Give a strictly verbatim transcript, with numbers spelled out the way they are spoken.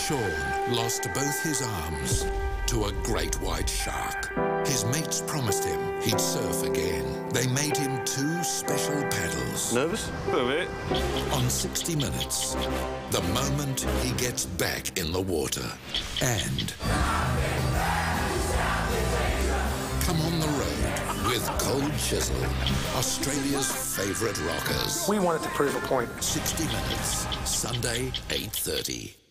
Sean lost both his arms to a great white shark. His mates promised him he'd surf again. They made him two special paddles. Nervous? A little bit. On sixty minutes, the moment he gets back in the water. And come on the road with Cold Chisel, Australia's favourite rockers. We wanted to prove a point. sixty minutes, Sunday, eight thirty.